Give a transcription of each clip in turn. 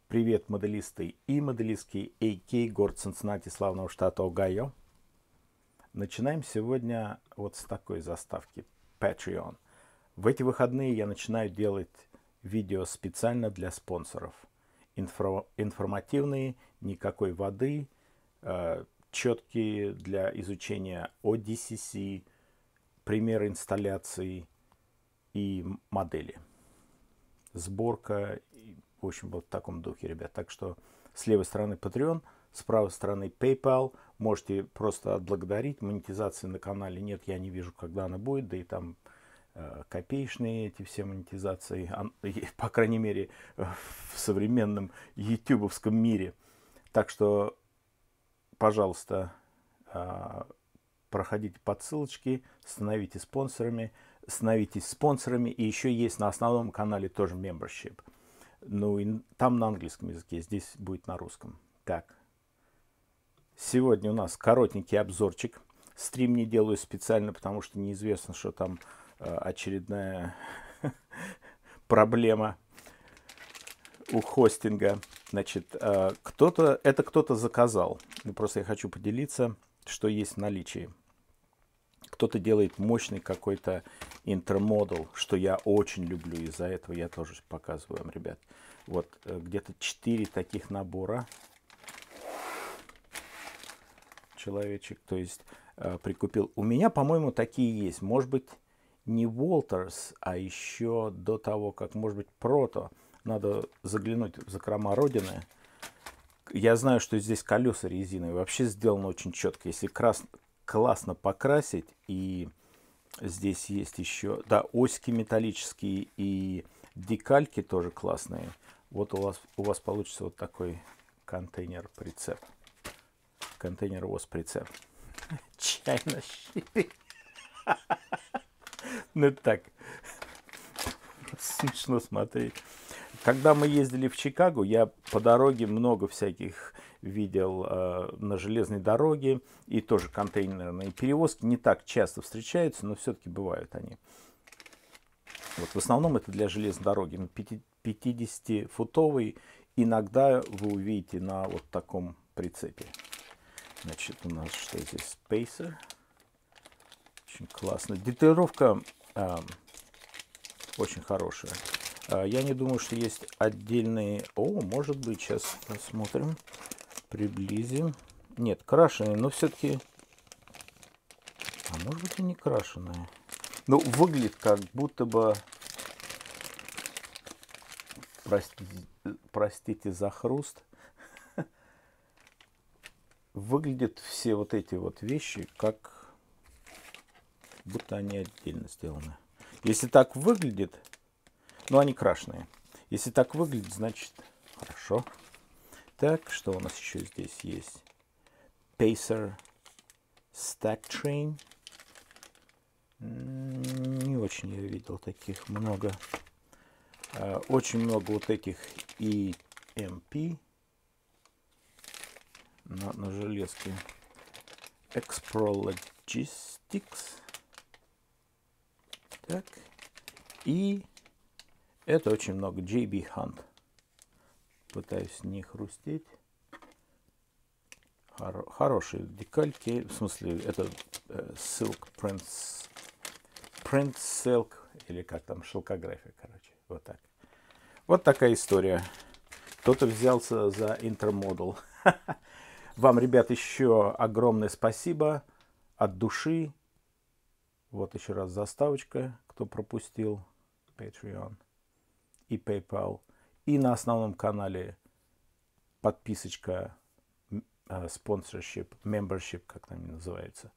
Привет, моделисты и моделистки, AK, город Цинциннати, славного штата Огайо. Начинаем сегодня вот с такой заставки. Patreon. В эти выходные я начинаю делать видео специально для спонсоров. Информативные, никакой воды, четкие для изучения ODCC, примеры инсталляции и модели. Сборка, в общем, вот в таком духе, ребят. Так что с левой стороны Patreon, с правой стороны PayPal. Можете просто отблагодарить. Монетизации на канале нет, я не вижу, когда она будет. Да и там копеечные эти все монетизации, по крайней мере, в современном ютубовском мире. Так что, пожалуйста, проходите по ссылочке, становитесь спонсорами. И еще есть на основном канале тоже membership. Ну, и там на английском языке, здесь будет на русском. Так. Сегодня у нас коротенький обзорчик. Стрим не делаю специально, потому что неизвестно, что там очередная проблема у хостинга. Значит, кто-то заказал. Просто я хочу поделиться, что есть в наличии. Кто-то делает мощный какой-то интермодул, что я очень люблю. Из-за этого я тоже показываю вам, ребят. Вот где-то 4 таких набора. Человечек, то есть прикупил. У меня, по-моему, такие есть. Может быть, не Walters, а еще до того, как, может быть, Proto. Надо заглянуть в закрома Родины. Я знаю, что здесь колеса резиновые. Вообще сделано очень четко. Если классно покрасить, и здесь есть еще, да, оськи металлические и декальки тоже классные. Вот у вас получится вот такой контейнер-прицеп. Контейнер-воз-прицеп. Чайно щиты. Ну так, смешно смотреть. Когда мы ездили в Чикаго, я по дороге много всяких видел на железной дороге, и тоже контейнерные перевозки не так часто встречаются, но все-таки бывают они. Вот в основном это для железной дороги. 50-футовый иногда вы увидите на вот таком прицепе. Значит, у нас что здесь? Spacer. Очень классно. Деталировка очень хорошая. Я не думаю, что есть отдельные... О, может быть, сейчас посмотрим. Приблизим. Нет, крашеные, но все-таки... А может быть и не крашеные. Ну, выглядит как будто бы... Простите за хруст. Выглядят все вот эти вот вещи, как будто они отдельно сделаны. Если так выглядит... Ну, они крашеные. Если так выглядит, значит, хорошо. Так, что у нас еще здесь есть? Pacer Stack Train. Не очень я видел таких много. Очень много вот этих EMP на железке. Expro Logistics. Так. И это очень много. JB Hunt. Пытаюсь не хрустеть. Хорошие декальки. В смысле, это Silk Print Silk. Или как там, шелкография, короче. Вот так. Вот такая история. Кто-то взялся за интермодал. Вам, ребят, еще огромное спасибо от души. Вот еще раз заставочка, кто пропустил. Patreon и PayPal. И на основном канале подписочка, sponsorship, membership, как там называется.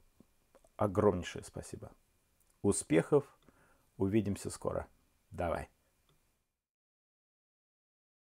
Огромнейшее спасибо. Успехов. Увидимся скоро. Давай.